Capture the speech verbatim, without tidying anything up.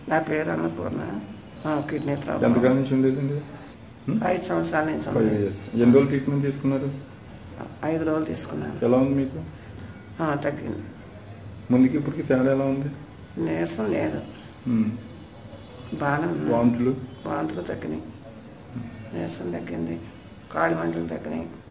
నా పేరు Annapurna. Kidney problem. ఎంతకాలం నుంచి ఉండేదండి? ఐదు సంవత్సరాల నుంచి. ఎన్ని రోజులు ట్రీట్మెంట్ తీసుకున్నారు? ఐదు రోజులు తీసుకున్నాను. ఎలా ఉంది మీకు? తగ్గింది. ముందుకి ఇప్పటికి తేడా ఎలా ఉంది? నీరసం లేదు, బాగానే ఉంది. వాంతులు వాంతులు తగ్గినాయి, నీరసం తగ్గింది, కాళ్ళు మంటలు తగ్గినాయి.